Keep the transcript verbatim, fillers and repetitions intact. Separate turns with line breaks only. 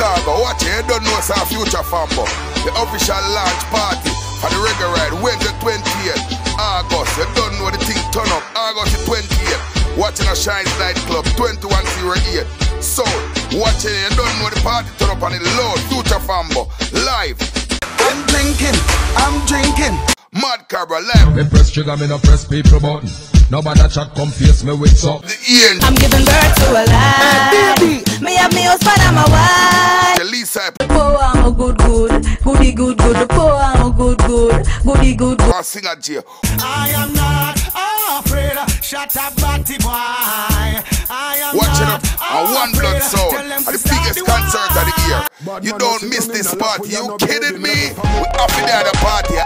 Chicago. Watch it, you don't know it's our future Fambo. The official launch party for the Reggae Ride, Wednesday twenty-eighth August. You don't know the thing turn up, August the twenty-eighth. Watching a Shines nightclub, twenty-one oh eight. So, watching it, you don't know the party turn up on the load, future Fambo, live.
I'm drinking, I'm drinking.
Mad Cobra, live.
Me press trigger, me no press people button. Nobody chat come face me with something.
I'm giving birth to a life. Me have me husband and my wife.
Lisa,
poor I'm a good good, goody good good. Poor I'm a good good, goody good good.
I'll sing at you.
I am not afraid. Shut up, batty boy. I am
Watching
not
up a One Blood Sound at the biggest concert of the year. You don't miss this party. You kidding me? We up in there at the party.